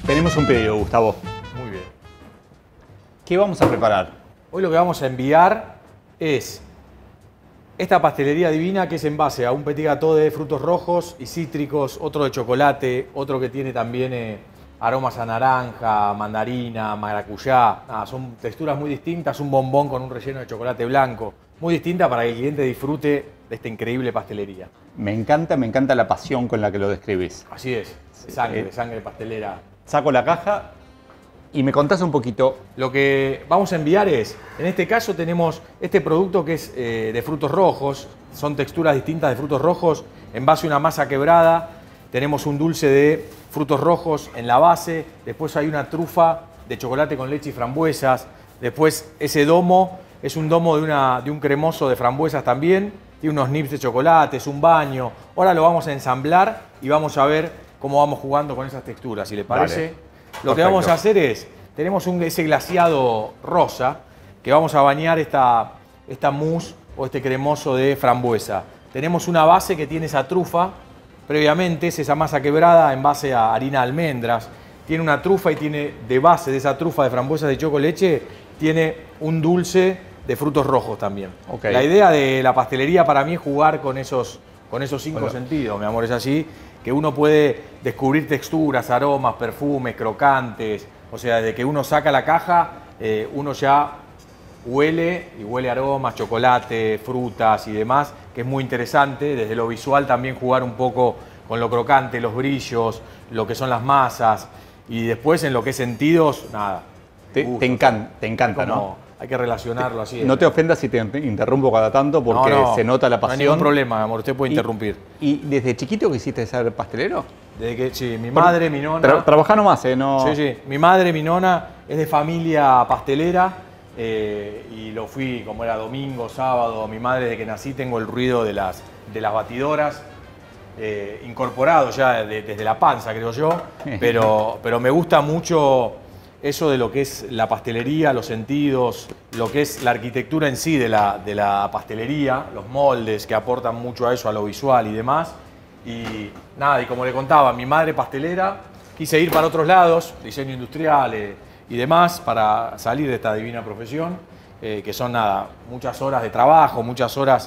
Tenemos un pedido, Gustavo. Muy bien. ¿Qué vamos a preparar? Hoy lo que vamos a enviar es esta pastelería divina que es en base a un petit gâteau de frutos rojos y cítricos, otro de chocolate, otro que tiene también aromas a naranja, mandarina, maracuyá. Son texturas muy distintas, un bombón con un relleno de chocolate blanco. Muy distinta para que el cliente disfrute de esta increíble pastelería. Me encanta la pasión con la que lo describís. Así es, sangre pastelera. Saco la caja y me contás un poquito. Lo que vamos a enviar es, en este caso tenemos este producto que es de frutos rojos, son texturas distintas de frutos rojos en base a una masa quebrada. Tenemos un dulce de frutos rojos en la base, después hay una trufa de chocolate con leche y frambuesas, después ese domo es un domo de un cremoso de frambuesas también, tiene unos nips de chocolate, es un baño. Ahora lo vamos a ensamblar y vamos a ver cómo vamos jugando con esas texturas, si le parece. Dale. Lo Perfecto. que vamos a hacer es, tenemos ese glaseado rosa, que vamos a bañar esta mousse o este cremoso de frambuesa. Tenemos una base que tiene esa trufa, previamente es esa masa quebrada en base a harina de almendras. Tiene una trufa y tiene de base de esa trufa de frambuesas de choco leche, tiene un dulce de frutos rojos también. Okay. La idea de la pastelería para mí es jugar con esos cinco sentidos, mi amor, es así, que uno puede descubrir texturas, aromas, perfumes, crocantes. O sea, desde que uno saca la caja, uno ya huele y huele aromas, chocolate, frutas y demás, que es muy interesante. Desde lo visual también jugar un poco con lo crocante, los brillos, lo que son las masas. Y después en lo que es sentidos, nada. Te encanta, ¿no? Hay que relacionarlo así. No te ofendas si te interrumpo cada tanto porque No, se nota la no hay pasión. ningún problema, mi amor, usted puede interrumpir. ¿Y desde chiquito quisiste ser pastelero? Desde que, sí, mi madre, mi nona... Trabajá nomás, ¿no? Sí. Mi madre, mi nona, es de familia pastelera y lo fui como era domingo, sábado. Mi madre, desde que nací, tengo el ruido de las batidoras incorporado ya desde la panza, creo yo. Pero me gusta mucho eso de lo que es la pastelería, los sentidos, lo que es la arquitectura en sí de la pastelería, los moldes que aportan mucho a eso, a lo visual y demás. Y nada, y como le contaba, mi madre pastelera, quise ir para otros lados, diseño industrial y demás, para salir de esta divina profesión, que son nada, muchas horas de trabajo, muchas horas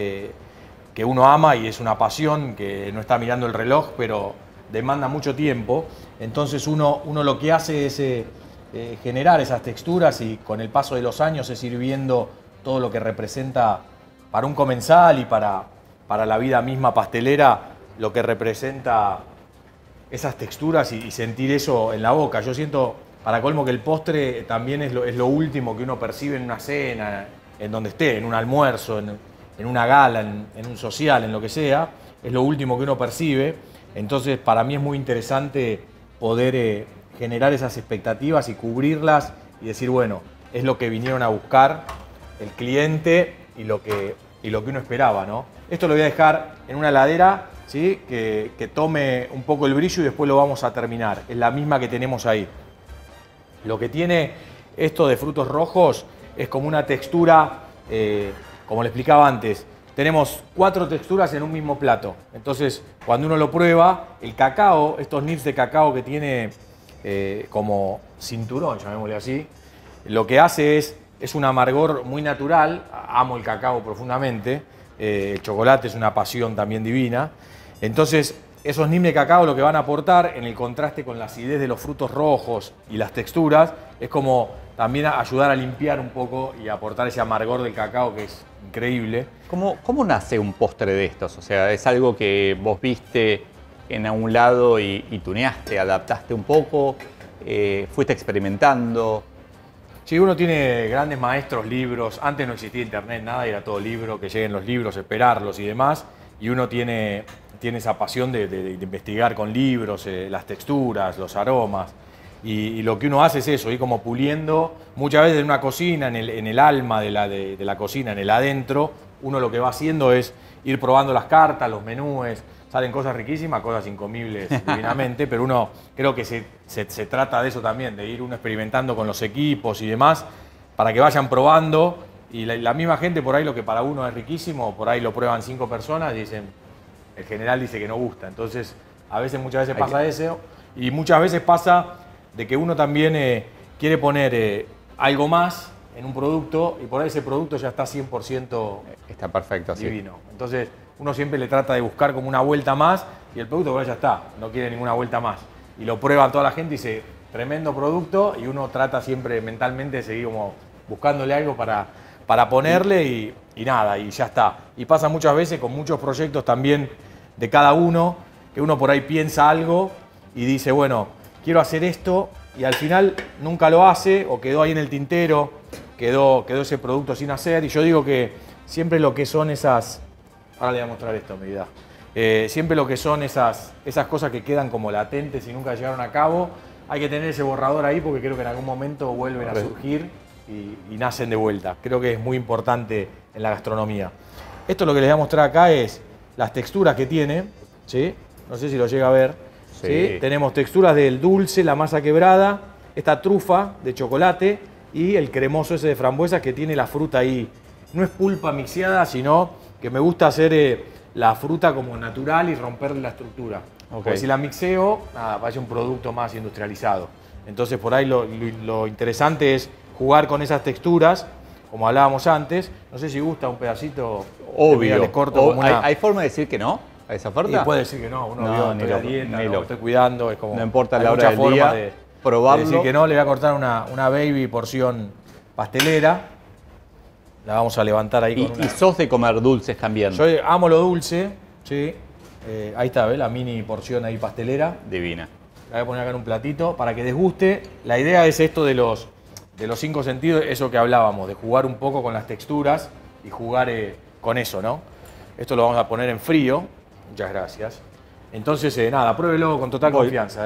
que uno ama y es una pasión, que no está mirando el reloj, pero demanda mucho tiempo. Entonces uno lo que hace es generar esas texturas y con el paso de los años es ir viendo todo lo que representa para un comensal y para la vida misma pastelera, lo que representa esas texturas y sentir eso en la boca. Yo siento, para colmo, que el postre también es lo último que uno percibe en una cena, en donde esté, en un almuerzo, en una gala, en un social, en lo que sea. Es lo último que uno percibe. Entonces, para mí es muy interesante poder generar esas expectativas y cubrirlas y decir, bueno, es lo que vinieron a buscar el cliente y lo que uno esperaba, ¿no? Esto lo voy a dejar en una heladera, ¿sí? que tome un poco el brillo y después lo vamos a terminar. Es la misma que tenemos ahí. Lo que tiene esto de frutos rojos es como una textura, como le explicaba antes, tenemos 4 texturas en un mismo plato. Entonces, cuando uno lo prueba, el cacao, estos nips de cacao que tiene como cinturón, llamémosle así, lo que hace es un amargor muy natural. Amo el cacao profundamente. El chocolate es una pasión también divina. Entonces, esos nips de cacao lo que van a aportar en el contraste con la acidez de los frutos rojos y las texturas es como también ayudar a limpiar un poco y aportar ese amargor del cacao que es increíble. ¿Cómo nace un postre de estos? O sea, ¿es algo que vos viste en algún lado y tuneaste, adaptaste un poco? ¿Fuiste experimentando? Sí, uno tiene grandes maestros, libros. Antes no existía internet, nada, era todo libro, que lleguen los libros, esperarlos y demás. Y uno tiene esa pasión de investigar con libros, las texturas, los aromas. Y lo que uno hace es eso, ir como puliendo, muchas veces en una cocina, en el alma de la cocina, en el adentro, uno lo que va haciendo es ir probando las cartas, los menúes. Salen cosas riquísimas, cosas incomibles divinamente, pero uno creo que se trata de eso también, de ir uno experimentando con los equipos y demás, para que vayan probando. Y la misma gente, por ahí lo que para uno es riquísimo, por ahí lo prueban 5 personas y dicen, el general dice que no gusta. Entonces, muchas veces pasa eso, y muchas veces pasa de que uno también quiere poner algo más en un producto y por ahí ese producto ya está 100% Está perfecto, sí. divino. Entonces uno siempre le trata de buscar como una vuelta más y el producto por ahí ya está, no quiere ninguna vuelta más. Y lo prueba toda la gente y dice, tremendo producto, y uno trata siempre mentalmente de seguir como buscándole algo para ponerle y nada, y ya está. Y pasa muchas veces con muchos proyectos también de cada uno, que uno por ahí piensa algo y dice, bueno, quiero hacer esto, y al final nunca lo hace, o quedó ahí en el tintero, quedó ese producto sin hacer. Y yo digo que siempre lo que son esas... Ahora le voy a mostrar esto, mi vida. Siempre lo que son esas cosas que quedan como latentes y nunca llegaron a cabo, hay que tener ese borrador ahí porque creo que en algún momento vuelven a surgir y nacen de vuelta. Creo que es muy importante en la gastronomía. Esto lo que les voy a mostrar acá es las texturas que tiene, ¿sí? No sé si lo llega a ver. ¿Sí? Tenemos texturas del dulce, la masa quebrada, esta trufa de chocolate y el cremoso ese de frambuesa que tiene la fruta ahí. No es pulpa mixeada, sino que me gusta hacer la fruta como natural y romperle la estructura. Porque si la mixeo, nada, vaya un producto más industrializado. Entonces por ahí lo interesante es jugar con esas texturas, como hablábamos antes. No sé si gusta un pedacito. Obvio. Le corto como una... ¿Hay forma de decir que no a esa oferta? Y puede decir que no. Uno No, estoy a dieta, no, estoy cuidando. Es como, no importa hay la hora muchas del día, formas de probarlo. decir que no. Le voy a cortar una baby porción pastelera. La vamos a levantar ahí con una... Y sos de comer dulces también. Yo amo lo dulce, sí. Ahí está, ¿ves? La mini porción ahí pastelera. Divina. La voy a poner acá en un platito para que desguste. La idea es esto de los 5 sentidos, eso que hablábamos, de jugar un poco con las texturas y jugar con eso, ¿no? Esto lo vamos a poner en frío. Muchas gracias. Entonces, nada, pruébelo con total confianza,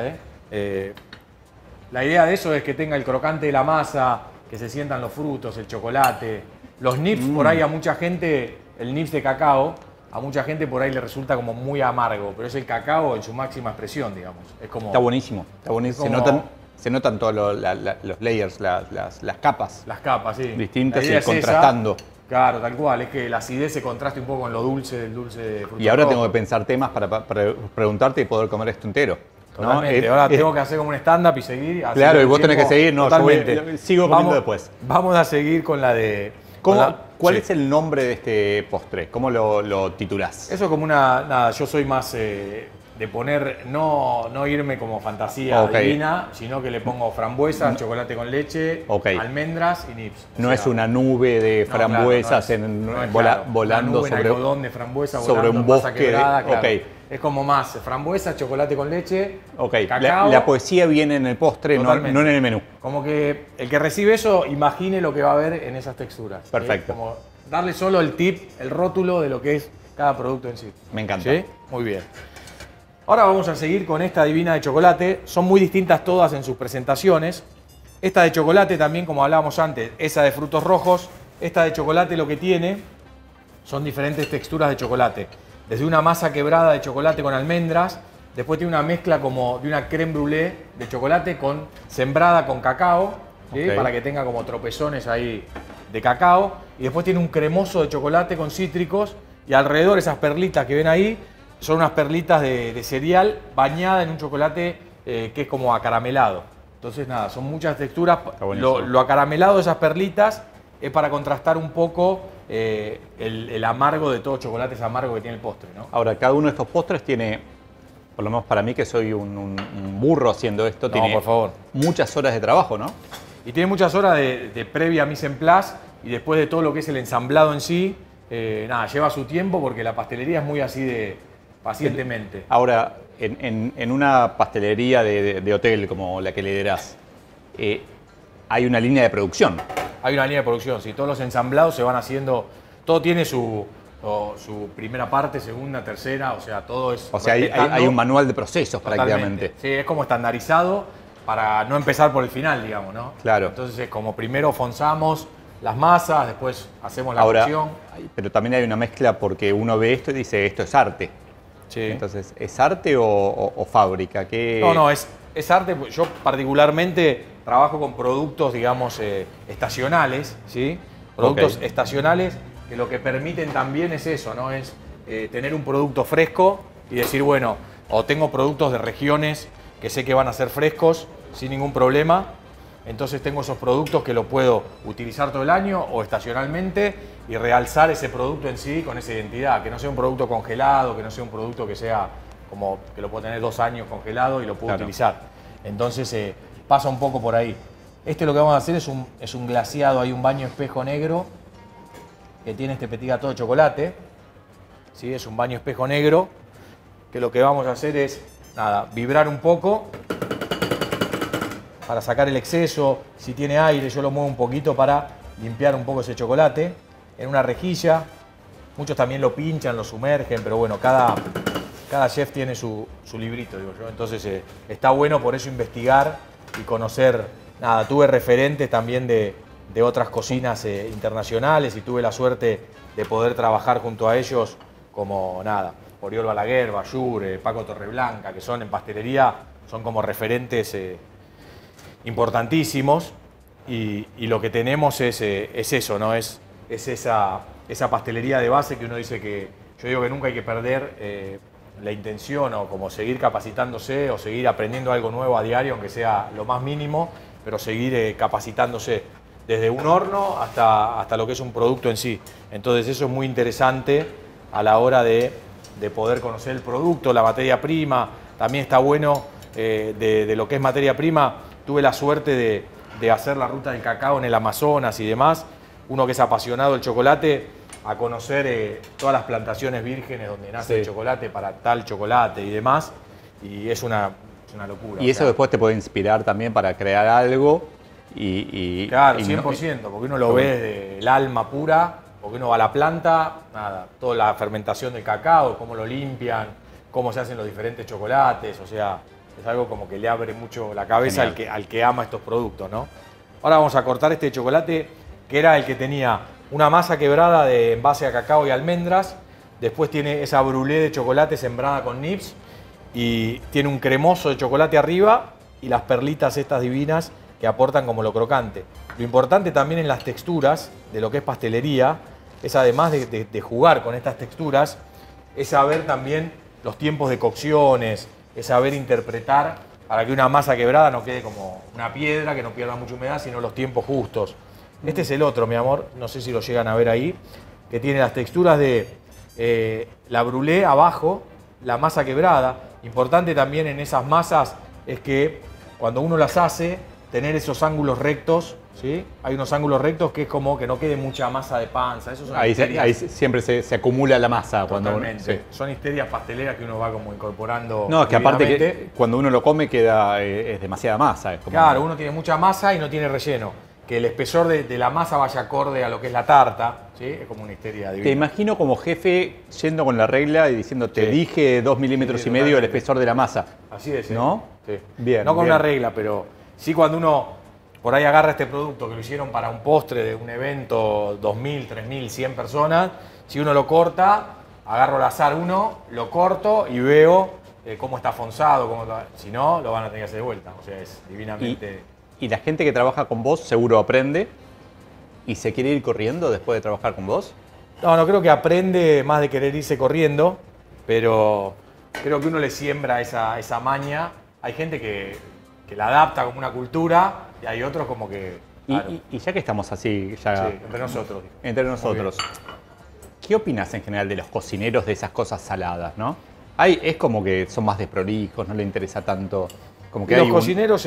la idea de eso es que tenga el crocante de la masa, que se sientan los frutos, el chocolate. Los nips, por ahí a mucha gente, el nips de cacao, a mucha gente por ahí le resulta como muy amargo, pero es el cacao en su máxima expresión, digamos. Es como, está buenísimo, está buenísimo. Como... Se notan todos los layers, las capas. Las capas, sí. Distintas y contrastando. Claro, tal cual. Es que la acidez se contraste un poco con lo dulce del dulce de fruta. Y ahora tengo que pensar temas para preguntarte y poder comer esto entero. Totalmente. ¿No? Ahora tengo que hacer como un stand-up y seguir. Claro, y vos tenés que seguir. No, totalmente. Sigo comiendo después. Vamos a seguir con la de... ¿Cuál es el nombre de este postre? ¿Cómo lo titulás? Eso es como una... Nada, yo soy más de poner... No irme como fantasía divina, sino que le pongo frambuesas, chocolate con leche, almendras y nips. No es una nube de frambuesas volando sobre... Una algodón de frambuesa sobre un bosque. Quebrada, claro. Es como más frambuesa, chocolate con leche, cacao. La poesía viene en el postre, no en el menú. Como que el que recibe eso imagine lo que va a haber en esas texturas. Perfecto. Como darle solo el tip, el rótulo de lo que es cada producto en sí. Me encanta. ¿Sí? Muy bien. Ahora vamos a seguir con esta divina de chocolate. Son muy distintas todas en sus presentaciones. Esta de chocolate también, como hablábamos antes, esa de frutos rojos. Esta de chocolate lo que tiene son diferentes texturas de chocolate. Desde una masa quebrada de chocolate con almendras, después tiene una mezcla como de una crème brûlée de chocolate sembrada con cacao, ¿sí? Para que tenga como tropezones ahí de cacao. Y después tiene un cremoso de chocolate con cítricos y alrededor esas perlitas que ven ahí son unas perlitas de cereal bañada en un chocolate que es como acaramelado. Entonces nada, son muchas texturas. Lo acaramelado de esas perlitas es para contrastar un poco el amargo de todo chocolate, ese amargo que tiene el postre, ¿no? Ahora, cada uno de estos postres tiene, por lo menos para mí que soy un burro haciendo esto, tiene por favor, muchas horas de trabajo, ¿no? Y tiene muchas horas de previa mise en place y después de todo lo que es el ensamblado en sí, nada, lleva su tiempo porque la pastelería es muy así de pacientemente. Ahora, en una pastelería de hotel como la que liderás, hay una línea de producción. Hay una línea de producción, sí. Todos los ensamblados se van haciendo, todo tiene su primera parte, segunda, tercera, o sea, todo es... O sea, hay un manual de procesos prácticamente. Sí, es como estandarizado para no empezar por el final, digamos, ¿no? Claro. Entonces es como primero fonzamos las masas, después hacemos la cocción. Pero también hay una mezcla porque uno ve esto y dice, esto es arte. Sí. Entonces, ¿es arte o fábrica? ¿Qué... No, es arte. Yo particularmente trabajo con productos, digamos, estacionales, ¿sí? Productos estacionales que lo que permiten también es eso, ¿no? Es tener un producto fresco y decir, bueno, o tengo productos de regiones que sé que van a ser frescos, sin ningún problema. Entonces tengo esos productos que lo puedo utilizar todo el año o estacionalmente y realzar ese producto en sí con esa identidad, que no sea un producto congelado, que no sea un producto que sea como que lo puedo tener 2 años congelado y lo puedo utilizar. Entonces pasa un poco por ahí. Lo que vamos a hacer es un glaseado, hay un baño espejo negro que tiene este Petit Gâteau de chocolate. ¿Sí? Es un baño espejo negro que lo que vamos a hacer es, nada, vibrar un poco para sacar el exceso. Si tiene aire, yo lo muevo un poquito para limpiar un poco ese chocolate en una rejilla. Muchos también lo pinchan, lo sumergen, pero bueno, cada chef tiene su librito, digo yo. Entonces está bueno por eso investigar y conocer. Nada, tuve referentes también de otras cocinas internacionales y tuve la suerte de poder trabajar junto a ellos como, nada, Oriol Balaguer, Bayur, Paco Torreblanca, que son en pastelería, son como referentes importantísimos y lo que tenemos es eso, ¿no? Es esa pastelería de base que uno dice que, yo digo que nunca hay que perder la intención o como seguir capacitándose o seguir aprendiendo algo nuevo a diario, aunque sea lo más mínimo, pero seguir capacitándose desde un horno hasta lo que es un producto en sí. Entonces eso es muy interesante a la hora de poder conocer el producto, la materia prima. También está bueno de lo que es materia prima. Tuve la suerte de hacer la ruta del cacao en el Amazonas y demás. Uno que es apasionado del chocolate, a conocer todas las plantaciones vírgenes donde nace el chocolate para tal chocolate y demás. Y es una locura. Y eso después te puede inspirar también para crear algo. Claro, 100%, porque uno lo ve desde el alma pura, porque uno va a la planta, nada, toda la fermentación del cacao, cómo lo limpian, cómo se hacen los diferentes chocolates, o sea, es algo como que le abre mucho la cabeza al que ama estos productos, ¿no? Ahora vamos a cortar este chocolate, que era el que tenía una masa quebrada en base a cacao y almendras, después tiene esa brulé de chocolate sembrada con nibs, y tiene un cremoso de chocolate arriba y las perlitas estas divinas que aportan como lo crocante. Lo importante también en las texturas de lo que es pastelería es, además de jugar con estas texturas, es saber también los tiempos de cocciones, es saber interpretar para que una masa quebrada no quede como una piedra, que no pierda mucha humedad, sino los tiempos justos. Este es el otro, mi amor, no sé si lo llegan a ver ahí, que tiene las texturas de la brulé abajo, la masa quebrada. Importante también en esas masas es que cuando uno las hace, tener esos ángulos rectos, ¿sí? Hay unos ángulos rectos que es como que no quede mucha masa de panza. Esos son ahí siempre se acumula la masa. Totalmente. Son histerias pasteleras que uno va como incorporando. No, es que aparte que cuando uno lo come es demasiada masa. Es como... Claro, uno tiene mucha masa y no tiene relleno. Que el espesor de la masa vaya acorde a lo que es la tarta, ¿sí? Es como una histeria divina. Te imagino como jefe yendo con la regla y diciendo, te dije 2,5 milímetros el espesor de la masa. Así es, ¿no? Sí. Bien. No con una regla, pero sí cuando uno por ahí agarra este producto que lo hicieron para un postre de un evento, 2.000, 3.000, 100 personas, si uno lo corta, agarro al azar uno, lo corto y veo cómo está fonzado, si no, lo van a tener que hacer de vuelta. O sea, es divinamente... Y la gente que trabaja con vos seguro aprende y se quiere ir corriendo después de trabajar con vos. No creo que aprende más de querer irse corriendo, pero creo que uno le siembra esa maña. Hay gente que la adapta como una cultura y hay otros como que... Claro. Y ya que estamos así, sí, entre nosotros. Entre nosotros. ¿Qué opinas en general de los cocineros de esas cosas saladas, no? Es como que son más desprolijos, no le interesa tanto... Como que los cocineros,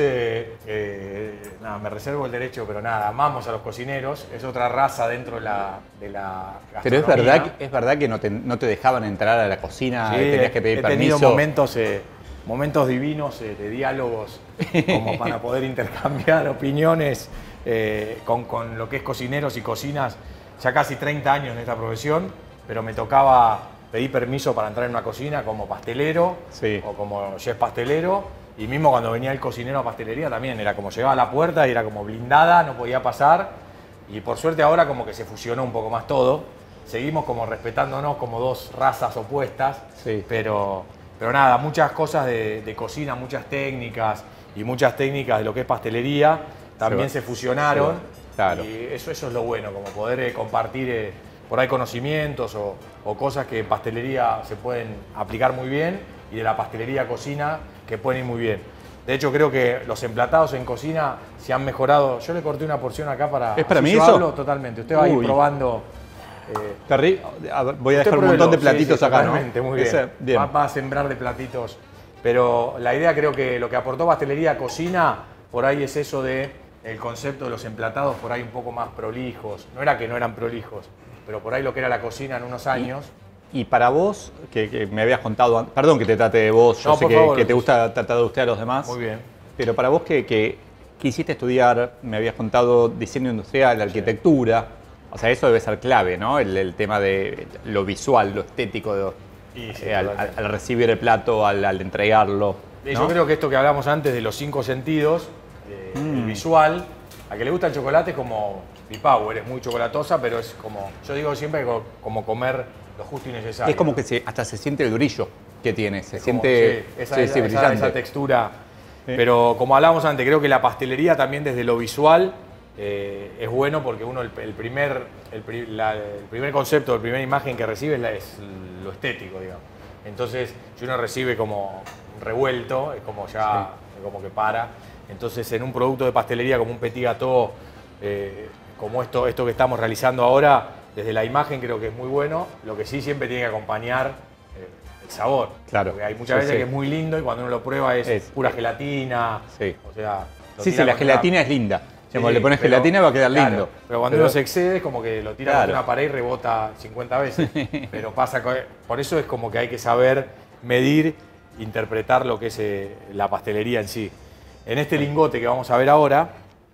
me reservo el derecho, pero nada, amamos a los cocineros, es otra raza dentro de la gastronomía. Pero es verdad que no te dejaban entrar a la cocina, tenías que pedir permiso. He tenido momentos divinos de diálogos como para poder intercambiar opiniones con lo que es cocineros y cocinas. Ya casi 30 años en esta profesión, pero me tocaba pedir permiso para entrar en una cocina como pastelero o como chef pastelero. Y mismo cuando venía el cocinero a pastelería también era como llegaba a la puerta y era como blindada, no podía pasar. Y por suerte ahora como que se fusionó un poco más todo. Seguimos como respetándonos como dos razas opuestas. Pero nada, muchas cosas de cocina, muchas técnicas y muchas técnicas de lo que es pastelería también se fusionaron. Claro. Y eso es lo bueno, como poder compartir por ahí conocimientos o cosas que en pastelería se pueden aplicar muy bien y de la pastelería a cocina que pueden ir muy bien. De hecho, creo que los emplatados en cocina se han mejorado. Yo le corté una porción acá para... ¿Es para si mí yo eso? hablo, totalmente. Usted va a ir probando... Voy a dejar un montón de platitos acá, totalmente, ¿no? muy bien. Bien. Va a sembrar de platitos. Pero la idea creo que lo que aportó pastelería a cocina, por ahí es eso de el concepto de los emplatados por ahí un poco más prolijos. No era que no eran prolijos, pero por ahí lo que era la cocina en unos años. Y para vos, que me habías contado, perdón que te trate de vos, yo No, sé por favor, que te gusta tratar de usted a los demás. Muy bien. Pero para vos que quisiste estudiar, me habías contado diseño industrial, arquitectura, o sea, eso debe ser clave, ¿no? El tema de lo visual, lo estético, al recibir el plato, al entregarlo. ¿no? Yo creo que esto que hablamos antes de los 5 sentidos, el visual, a que le gusta el chocolate es como P-Power, es muy chocolatosa, pero es como, yo digo siempre como comer lo justo y necesario. Es como que hasta se siente el brillo que tiene, se Es siente como, esa textura. Sí. Pero como hablábamos antes, creo que la pastelería también desde lo visual es bueno porque uno el primer concepto, la primera imagen que recibe es lo estético, digamos. Entonces, si uno recibe como revuelto, es como ya, como que para. Entonces, en un producto de pastelería como un petit gâteau, como esto que estamos realizando ahora, desde la imagen creo que es muy bueno. Lo que sí siempre tiene que acompañar el sabor. Claro. Porque hay muchas veces que es muy lindo y cuando uno lo prueba es pura gelatina. Sí. O sea, sí, la gelatina es linda. Cuando le pones gelatina va a quedar lindo. Pero cuando uno se excede es como que lo tira contra una pared y rebota 50 veces. Pero pasa, por eso es como que hay que saber medir, interpretar lo que es la pastelería en sí. En este lingote que vamos a ver ahora,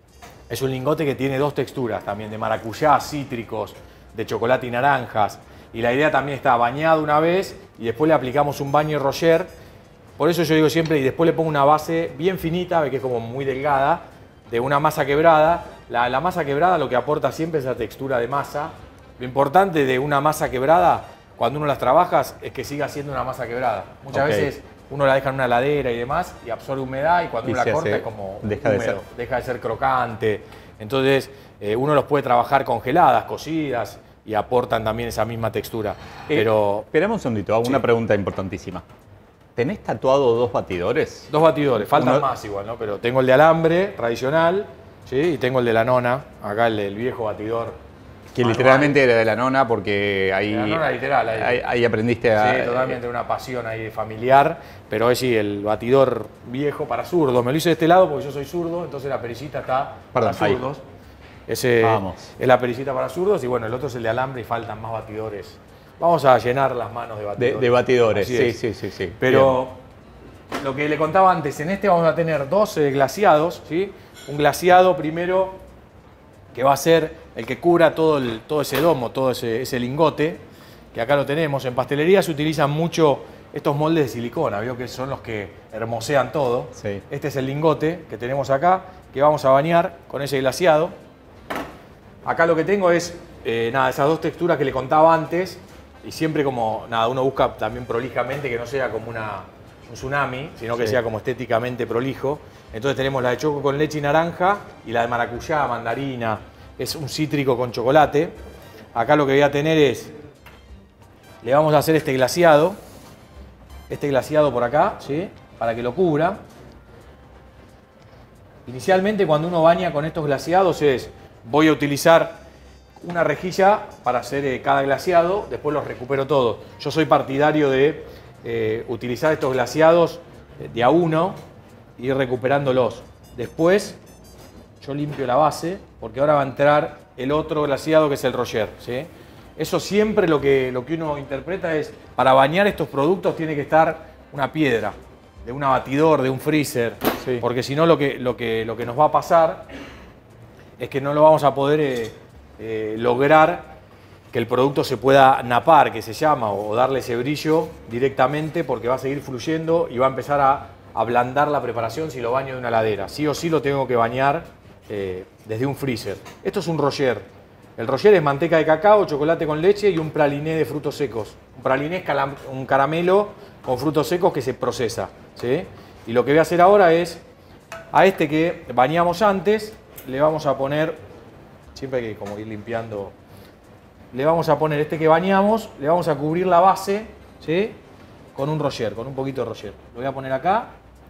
es un lingote que tiene 2 texturas también, de maracuyá, cítricos, de chocolate y naranjas. Y la idea también está bañado una vez y después le aplicamos un baño rocher. Por eso yo digo siempre, y después le pongo una base bien finita, ve que es como muy delgada, de una masa quebrada. La masa quebrada lo que aporta siempre es la textura de masa. Lo importante de una masa quebrada, cuando uno las trabajas, es que siga siendo una masa quebrada. Muchas veces uno la deja en una heladera y demás y absorbe humedad y cuando uno la corta es como húmedo, deja de ser crocante. Entonces uno los puede trabajar congeladas, cocidas y aportan también esa misma textura. Pero esperamos un segundito, hago una pregunta importantísima. ¿Tenés tatuado 2 batidores? 2 batidores, faltan más igual, ¿no? Pero tengo el de alambre tradicional, ¿sí? Y tengo el de la nona, acá el viejo batidor. Que manual. Literalmente era de la nona porque ahí... De la nona literal. Ahí aprendiste a... Sí, totalmente una pasión ahí familiar, pero es sí, el batidor viejo para zurdos. Me lo hice de este lado porque yo soy zurdo, entonces la perillita está para zurdos. Ese es la perillita para zurdos y bueno, el otro es el de alambre y faltan más batidores. Vamos a llenar las manos de batidores. De batidores, sí. Pero bien. Lo que le contaba antes, en este vamos a tener 2 glaseados, ¿sí? Un glaseado primero que va a ser el que cubra todo ese domo, todo ese lingote, que acá lo tenemos. En pastelería se utilizan mucho estos moldes de silicona, ¿vio? Que son los que hermosean todo. Sí. Este es el lingote que tenemos acá, que vamos a bañar con ese glaseado. Acá lo que tengo es, esas 2 texturas que le contaba antes. Y siempre como, uno busca también prolijamente que no sea como un tsunami, sino que sea como estéticamente prolijo. Entonces tenemos la de choco con leche y naranja y la de maracuyá, mandarina. Es un cítrico con chocolate. Acá lo que voy a tener es, le vamos a hacer este glaseado por acá, ¿sí? Para que lo cubra. Inicialmente cuando uno baña con estos glaseados voy a utilizar una rejilla para hacer cada glaseado, después los recupero todos. Yo soy partidario de utilizar estos glaseados de a uno e ir recuperándolos. Después yo limpio la base porque ahora va a entrar el otro glaseado que es el rocher, ¿sí? Eso siempre lo que uno interpreta es, para bañar estos productos tiene que estar una piedra, de un batidor, de un freezer, porque si no lo que nos va a pasar es que no lo vamos a poder lograr que el producto se pueda napar, que se llama, o darle ese brillo directamente porque va a seguir fluyendo y va a empezar a ablandar la preparación si lo baño de una heladera. Sí o sí lo tengo que bañar desde un freezer. Esto es un rocher. El rocher es manteca de cacao, chocolate con leche y un praliné de frutos secos. Un praliné es un caramelo con frutos secos que se procesa, ¿sí? Y lo que voy a hacer ahora es, a este que bañamos antes, le vamos a poner... Siempre hay que como ir limpiando. Le vamos a poner este que bañamos, le vamos a cubrir la base, ¿sí? Con un rocher, con un poquito de rocher. Lo voy a poner acá.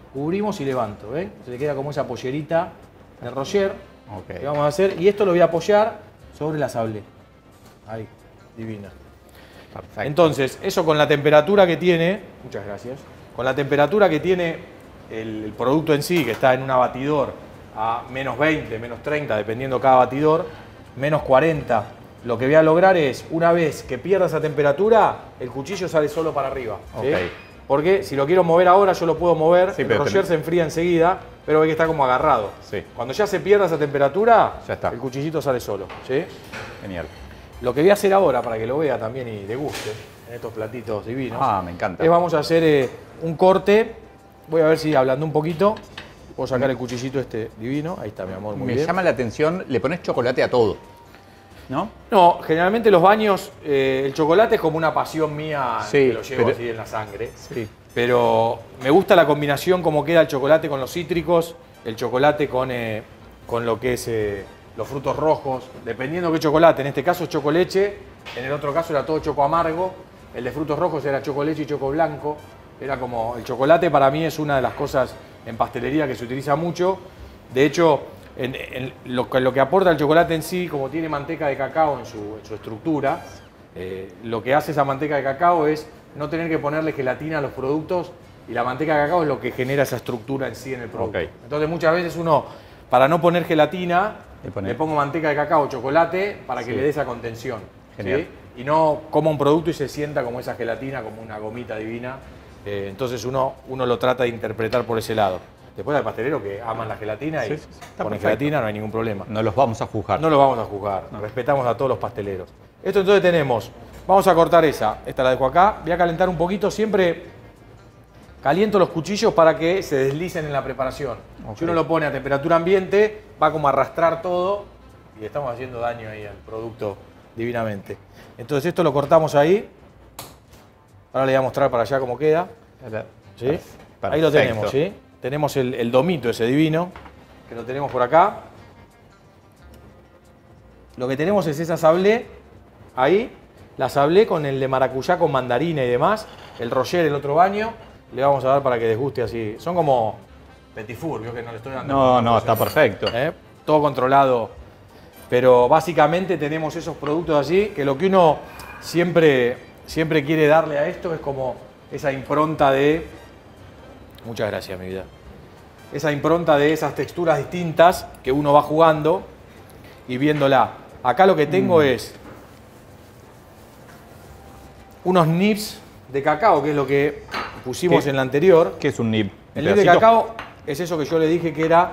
cubrimos y levanto, ¿ven? Se le queda como esa pollerita de Roger. Ok. Que vamos a hacer, y esto lo voy a apoyar sobre la sablé. Ahí, divina. Perfecto. Entonces, eso con la temperatura que tiene, muchas gracias, con la temperatura que tiene el producto en sí, que está en un batidor a menos 20, menos 30, dependiendo cada batidor, menos 40, lo que voy a lograr es, una vez que pierda esa temperatura, el cuchillo sale solo para arriba. ¿Sí? Ok. Porque si lo quiero mover ahora, yo lo puedo mover, Sí, el pero Roger se enfría enseguida, pero ve que está como agarrado. Sí. Cuando ya se pierda esa temperatura, Ya está. el cuchillito sale solo. ¿Sí? Genial. Lo que voy a hacer ahora, para que lo vea también y le guste, en estos platitos divinos, Me encanta. es vamos a hacer un corte. Voy a ver si hablando un poquito, puedo sacar el cuchillito este divino. Ahí está, mi amor, muy Me bien. llama la atención, le pones chocolate a todo, ¿no? No, generalmente los baños, el chocolate es como una pasión mía, Sí, que lo llevo pero- así en la sangre. Sí. Pero me gusta la combinación, como queda el chocolate con los cítricos, el chocolate con lo que es los frutos rojos, dependiendo qué chocolate. En este caso es chocoleche, en el otro caso era todo choco amargo, el de frutos rojos era chocoleche y choco blanco. Era como, el chocolate para mí es una de las cosas en pastelería que se utiliza mucho. De hecho, lo que aporta el chocolate en sí, como tiene manteca de cacao en su estructura, lo que hace esa manteca de cacao es no tener que ponerle gelatina a los productos, y la manteca de cacao es lo que genera esa estructura en sí en el producto. Ok. Entonces muchas veces uno, para no poner gelatina, Le le pongo manteca de cacao o chocolate para que Sí. le dé esa contención. Genial. ¿Sí? Y no coma un producto y se sienta como esa gelatina, como una gomita divina. Entonces uno lo trata de interpretar por ese lado. Después hay pasteleros que aman la gelatina y Sí, sí, sí, está ponen perfecto. gelatina, no hay ningún problema. No los vamos a juzgar. No lo vamos a juzgar, respetamos a todos los pasteleros. Esto entonces tenemos, vamos a cortar esta la dejo acá, voy a calentar un poquito, siempre caliento los cuchillos para que se deslicen en la preparación. Ok. Si uno lo pone a temperatura ambiente, va como a arrastrar todo y le estamos haciendo daño ahí al producto divinamente. Entonces esto lo cortamos ahí, ahora le voy a mostrar para allá cómo queda. ¿Sí? Ahí lo Perfecto. tenemos, ¿sí? Tenemos el domito ese divino, que lo tenemos por acá. Lo que tenemos es esa sablé, ahí, la sablé con el de maracuyá con mandarina y demás, el Roger, el otro baño, le vamos a dar para que desguste así. Son como petit four, vio que no le estoy dando. No, está perfecto. Todo controlado. Pero básicamente tenemos esos productos así, que lo que uno siempre quiere darle a esto es como esa impronta de... Muchas gracias, mi vida. Esa impronta de esas texturas distintas que uno va jugando y viéndola. Acá lo que tengo es unos nibs de cacao, que es lo que pusimos ¿Qué? en la anterior. ¿Qué es un nib? El nib de cacao es eso que yo le dije que era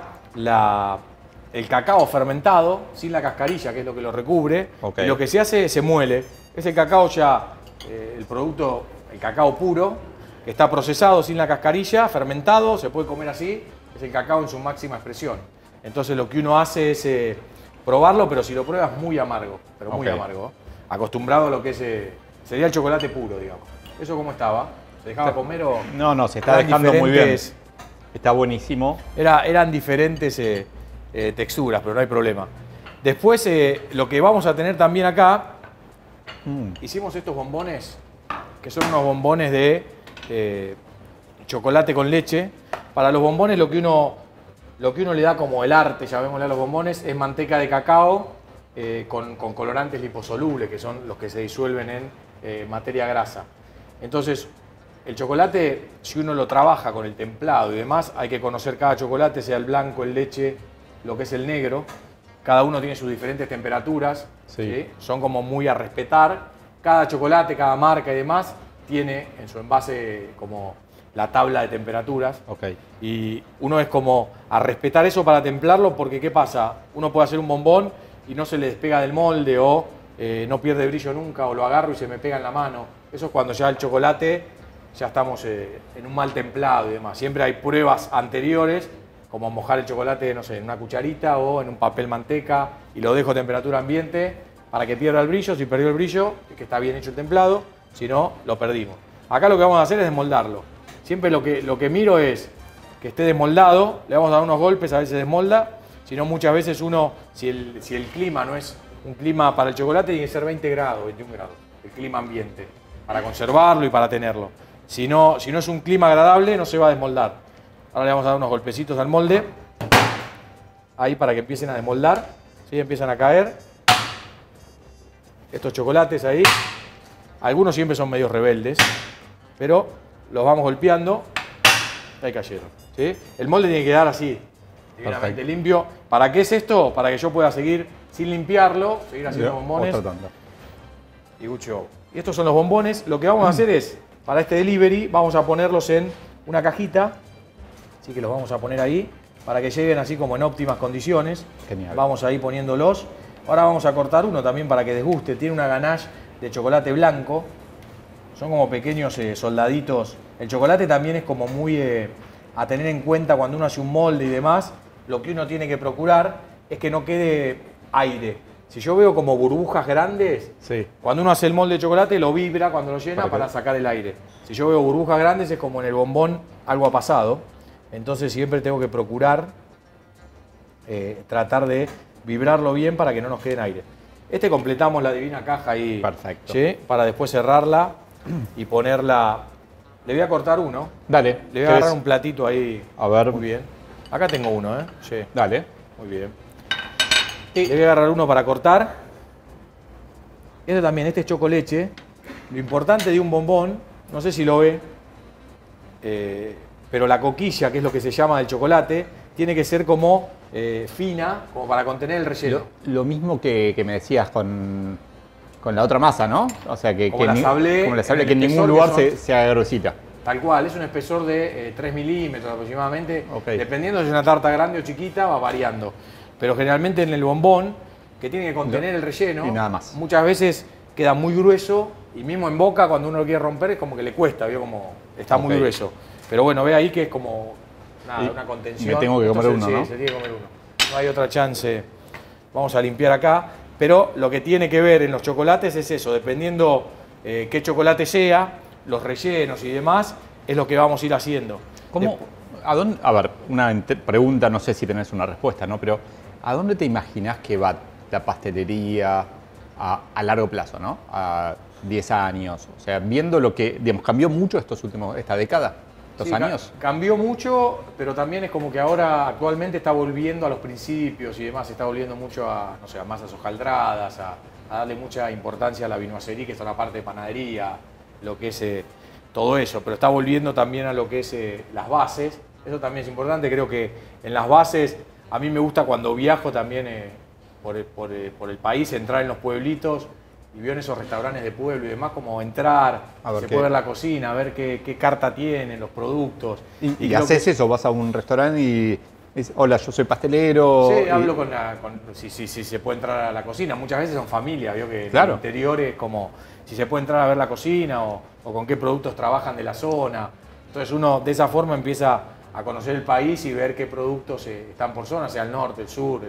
el cacao fermentado, sin la cascarilla, que es lo que lo recubre. Ok. Y lo que se hace, se muele. Ese cacao ya, el producto, el cacao puro, que está procesado sin la cascarilla, fermentado, se puede comer así, es el cacao en su máxima expresión. Entonces lo que uno hace es probarlo, pero si lo pruebas muy amargo, pero muy Ok. amargo. Acostumbrado a lo que es, sería el chocolate puro, digamos. ¿Eso cómo estaba? ¿Se dejaba comer o...? No, se está eran dejando muy bien. diferentes- Está buenísimo. Eran diferentes texturas, pero no hay problema. Después, lo que vamos a tener también acá, hicimos estos bombones, que son unos bombones de chocolate con leche. Para los bombones lo que uno le da como el arte, llamémosle a los bombones, es manteca de cacao con colorantes liposolubles, que son los que se disuelven en materia grasa. Entonces, el chocolate, si uno lo trabaja con el templado y demás, hay que conocer cada chocolate, sea el blanco, el leche, lo que es el negro. Cada uno tiene sus diferentes temperaturas, Sí. ¿sí? Son como muy a respetar. Cada chocolate, cada marca y demás, tiene en su envase como la tabla de temperaturas. Ok. Y uno es como a respetar eso para templarlo, porque ¿qué pasa? Uno puede hacer un bombón y no se le despega del molde, o no pierde brillo nunca, o lo agarro y se me pega en la mano. Eso es cuando ya el chocolate, ya estamos en un mal templado y demás. Siempre hay pruebas anteriores, como mojar el chocolate, no sé, en una cucharita o en un papel manteca, y lo dejo a temperatura ambiente para que pierda el brillo. Si perdió el brillo, es que está bien hecho el templado, si no, lo perdimos. Acá lo que vamos a hacer es desmoldarlo. Siempre lo que miro es que esté desmoldado, le vamos a dar unos golpes a ver si se desmolda. Si no, muchas veces uno, si el clima no es un clima para el chocolate, tiene que ser 20 grados, 21 grados, el clima ambiente, para conservarlo y para tenerlo. Si no es un clima agradable, no se va a desmoldar. Ahora le vamos a dar unos golpecitos al molde. Ahí para que empiecen a desmoldar. ¿Sí? Empiezan a caer. Estos chocolates ahí. Algunos siempre son medio rebeldes. Pero los vamos golpeando. Ahí cayeron. ¿Sí? El molde tiene que quedar así. Divinamente limpio. ¿Para qué es esto? Para que yo pueda seguir sin limpiarlo. Seguir haciendo bombones. Y Guccio. Y estos son los bombones. Lo que vamos a hacer es, para este delivery, vamos a ponerlos en una cajita. Así que los vamos a poner ahí para que lleguen así como en óptimas condiciones. Genial. Vamos ahí poniéndolos. Ahora vamos a cortar uno también para que desguste. Tiene una ganache de chocolate blanco. Son como pequeños soldaditos. El chocolate también es como muy a tener en cuenta cuando uno hace un molde y demás. Lo que uno tiene que procurar es que no quede aire. Si yo veo como burbujas grandes, sí, cuando uno hace el molde de chocolate lo vibra cuando lo llena para sacar el aire. Si yo veo burbujas grandes es como en el bombón algo ha pasado. Entonces siempre tengo que procurar tratar de vibrarlo bien para que no nos quede aire. Completamos la divina caja ahí. Perfecto. ¿Sí? Para después cerrarla y ponerla. Le voy a cortar uno. Dale. Le voy a agarrar un platito ahí. A ver. Muy bien. Acá tengo uno, ¿eh? Sí. Dale. Muy bien. Le voy a agarrar uno para cortar. Este también, este es chocoleche. Lo importante de un bombón, no sé si lo ve, pero la coquilla, que es lo que se llama del chocolate, tiene que ser como fina, como para contener el relleno. Lo mismo que me decías con la otra masa, ¿no? O sea, como la sablé, que en ningún lugar se haga grosita. Tal cual, es un espesor de 3 milímetros aproximadamente. Okay. Dependiendo si es una tarta grande o chiquita, va variando. Pero generalmente en el bombón, que tiene que contener el relleno, y nada más. Muchas veces queda muy grueso y mismo en boca cuando uno lo quiere romper es como que le cuesta, ¿vio? Como está muy grueso. Pero bueno, ve ahí que es como una contención. Me tengo que comer uno, ¿no? Sí, se tiene que comer uno. No hay otra chance. Vamos a limpiar acá. Pero lo que tiene que ver en los chocolates es eso, dependiendo qué chocolate sea, los rellenos y demás, es lo que vamos a ir haciendo. ¿Cómo? A ver, una pregunta, no sé si tenés una respuesta, ¿no? Pero ¿a dónde te imaginás que va la pastelería a largo plazo, ¿no? A 10 años. O sea, viendo lo que, digamos, cambió mucho esta década, estos años. Cambió mucho, pero también es como que ahora actualmente está volviendo a los principios y demás, está volviendo mucho a, no sé, a masas hojaldradas, a darle mucha importancia a la vinoiserie, que es la parte de panadería, lo que es todo eso, pero está volviendo también a lo que es las bases. Eso también es importante, creo que en las bases, a mí me gusta cuando viajo también por el país, entrar en los pueblitos y veo en esos restaurantes de pueblo y demás, como entrar, se puede ver la cocina, ver qué carta tienen, los productos. ¿Y haces eso? ¿Vas a un restaurante y dices, hola, yo soy pastelero? Sí, hablo si se puede entrar a la cocina. Muchas veces son familias, veo que claro. En el interior es como si se puede entrar a ver la cocina o con qué productos trabajan de la zona. Entonces uno de esa forma empieza a conocer el país y ver qué productos están por zona, sea el norte, el sur,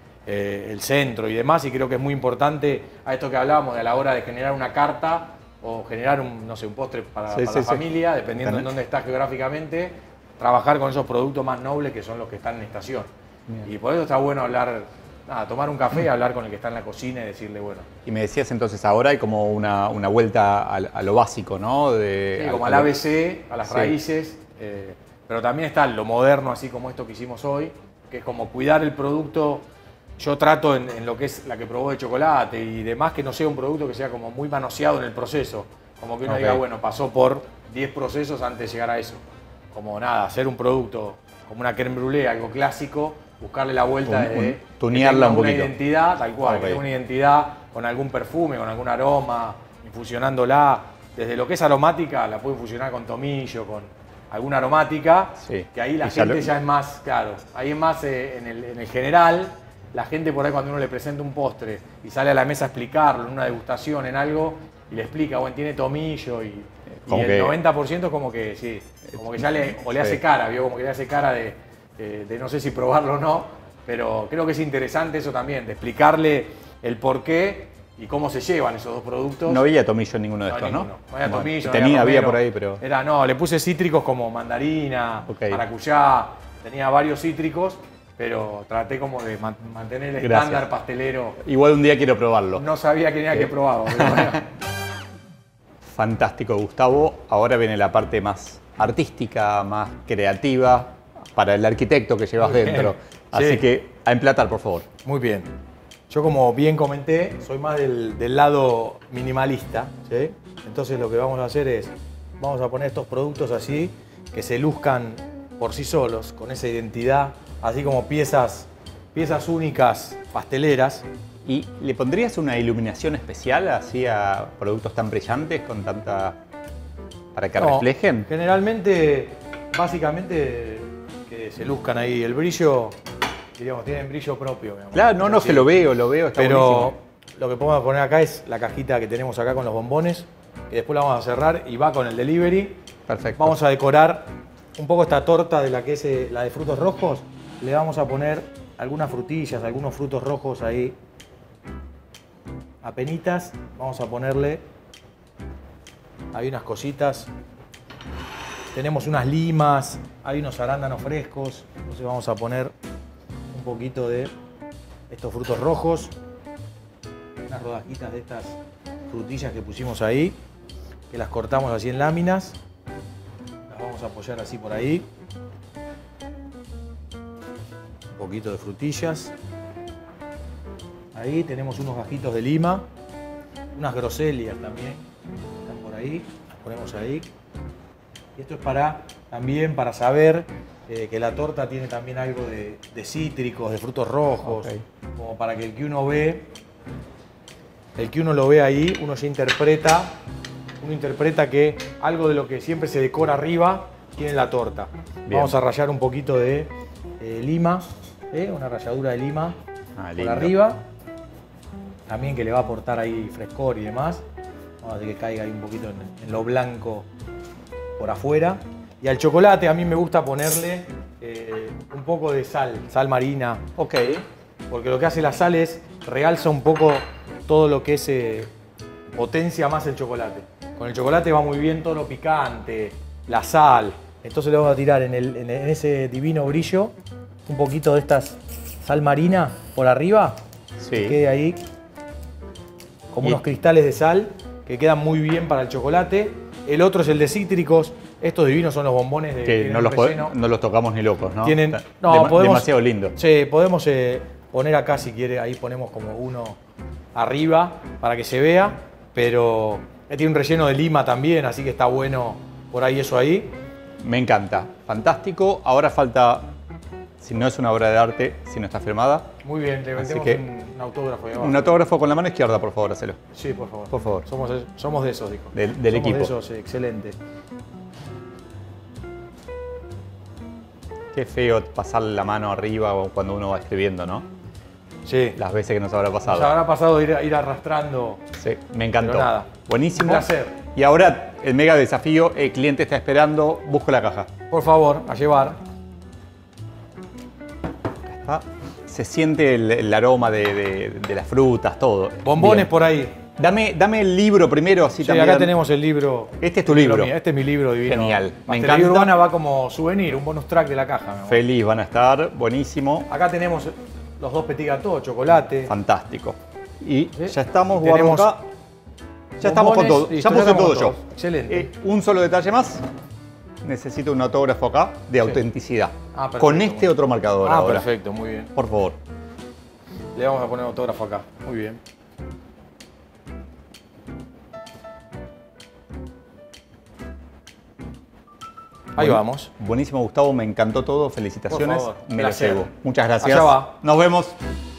el centro y demás, y creo que es muy importante a esto que hablábamos de a la hora de generar una carta o generar un postre para la familia, dependiendo de dónde estás geográficamente, trabajar con esos productos más nobles que son los que están en estación. Bien. Y por eso está bueno hablar, tomar un café y hablar con el que está en la cocina y decirle, bueno. Y me decías entonces, ahora hay como una vuelta a lo básico, ¿no? Sí, como al ABC, a las raíces, pero también está lo moderno, así como esto que hicimos hoy, que es como cuidar el producto. Yo trato en lo que es la que probó de chocolate y demás, que no sea un producto que sea como muy manoseado en el proceso. Como que uno diga, bueno, pasó por 10 procesos antes de llegar a eso. Como nada, hacer un producto como una crème brûlée, algo clásico, buscarle la vuelta de tunearla un poquito. Una identidad, tal cual, que tenga una identidad con algún perfume, con algún aroma, infusionándola. Desde lo que es aromática, la puede infusionar con tomillo, con alguna aromática, que ahí la gente ya es más, claro, ahí es más en el general. La gente por ahí cuando uno le presenta un postre y sale a la mesa a explicarlo en una degustación, en algo, y le explica, bueno, tiene tomillo y el 90% como que sí, como que ya le hace cara, ¿vio? Como que le hace cara de no sé si probarlo o no, pero creo que es interesante eso también, de explicarle el porqué y cómo se llevan esos dos productos. No había tomillo en ninguno de estos, ¿no? No había tomillo, había por ahí, pero... le puse cítricos como mandarina, maracuyá, tenía varios cítricos, pero traté como de mantener el estándar pastelero. Igual un día quiero probarlo. No sabía quién era que probaba, pero bueno. Fantástico, Gustavo. Ahora viene la parte más artística, más creativa. para el arquitecto que llevas dentro. Así Sí. que a emplatar, por favor. Muy bien. Yo, como bien comenté, soy más del lado minimalista, ¿sí? Entonces lo que vamos a hacer es, vamos a poner estos productos así, que se luzcan por sí solos, con esa identidad, así como piezas únicas pasteleras. ¿Y le pondrías una iluminación especial así a productos tan brillantes con tanta... para que No, reflejen? Generalmente, básicamente, que se luzcan ahí. El brillo, diríamos, tienen brillo propio. Mi amor. Claro, no, Así. se lo veo, está Pero buenísimo. lo que podemos poner acá es la cajita que tenemos acá con los bombones, que después la vamos a cerrar y va con el delivery. Perfecto. Vamos a decorar un poco esta torta de la que es la de frutos rojos. Le vamos a poner algunas frutillas, algunos frutos rojos ahí. Apenitas. Vamos a ponerle ahí unas cositas. Tenemos unas limas, hay unos arándanos frescos. Entonces vamos a poner un poquito de estos frutos rojos. Unas rodajitas de estas frutillas que pusimos ahí, que las cortamos así en láminas. Las vamos a apoyar así por ahí. Un poquito de frutillas. Ahí tenemos unos gajitos de lima, unas groselias también, están por ahí, las ponemos ahí. Y esto es también para saber que la torta tiene también algo de cítricos, de frutos rojos, Ok. como para que el que uno lo ve ahí, uno interpreta que algo de lo que siempre se decora arriba tiene la torta. Bien. Vamos a rallar un poquito de lima, una ralladura de lima por Lindo. arriba, también que le va a aportar ahí frescor y demás. Vamos a hacer que caiga ahí un poquito en lo blanco por afuera. Y al chocolate a mí me gusta ponerle un poco de sal marina. Ok. Porque lo que hace la sal es realza un poco todo lo que es, potencia más el chocolate. Con el chocolate va muy bien todo lo picante, la sal. Entonces le vamos a tirar en ese divino brillo un poquito de esta sal marina por arriba. Sí. Que quede ahí como Y- unos cristales de sal que quedan muy bien para el chocolate. El otro es el de cítricos. Estos divinos son los bombones de Que tienen no un los, relleno. no los tocamos ni locos, ¿no? Tienen, Está podemos, demasiado lindo. Sí, podemos poner acá si quiere, ahí ponemos como uno arriba para que se vea, pero tiene un relleno de lima también, así que está bueno por ahí eso ahí. Me encanta. Fantástico. Ahora falta, si no es una obra de arte, si no está firmada, Muy bien, le Así metemos que- un autógrafo ahí abajo. un autógrafo con la mano izquierda, por favor, hacelo. Sí, por favor. Por favor. Somos de esos, dijo. Del Somos equipo. de esos, excelente. Qué feo pasar la mano arriba o cuando uno va escribiendo, ¿no? Sí. Las veces que nos habrá Nos pasado. habrá pasado ir arrastrando. Sí, me encantó. Pero nada. Buenísimo. Un placer. Y ahora el mega desafío, el cliente está esperando, busco la caja. Por favor, a llevar. Está. Se siente el aroma de las frutas, todo. Bombones Bien. por ahí. Dame el libro primero, así Sí, también. acá tenemos el libro. Este es tu libro. mío. Este es mi libro divino. Genial, me Pastelería encanta. Urbana va como souvenir, un bonus track de la caja. mi amor. Feliz van a estar, buenísimo, Acá tenemos los dos petit gâteaux, chocolate. fantástico. Y Sí. ya estamos, Y tenemos guardo acá. Ya estamos con bombones, todo. listo, Ya puse estamos todo con yo. todos. Excelente. Un solo detalle más. Necesito un autógrafo acá de autenticidad. Ah, perfecto, con muy este bien. otro marcador ahora. Perfecto, muy bien. Por favor. Le vamos a poner autógrafo acá. Muy bien. Ahí Bueno, vamos. Buenísimo, Gustavo. Me encantó todo. Felicitaciones. Por favor, Me lo placer. llevo. Muchas gracias. Allá va. Nos vemos.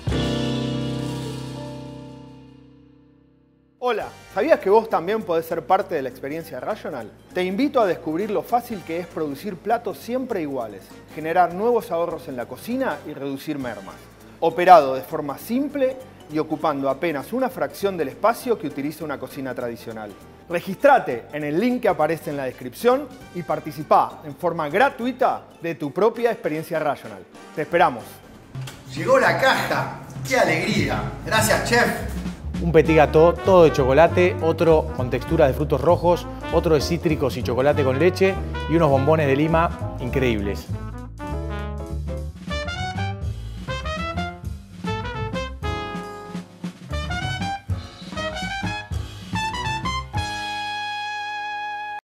Hola, ¿sabías que vos también podés ser parte de la experiencia Rational? Te invito a descubrir lo fácil que es producir platos siempre iguales, generar nuevos ahorros en la cocina y reducir mermas. Operado de forma simple y ocupando apenas una fracción del espacio que utiliza una cocina tradicional. Registrate en el link que aparece en la descripción y participá en forma gratuita de tu propia experiencia Rational. Te esperamos. Llegó la caja. ¡Qué alegría! Gracias, chef. Un petit gâteau, todo de chocolate, otro con texturas de frutos rojos, otro de cítricos y chocolate con leche y unos bombones de lima increíbles.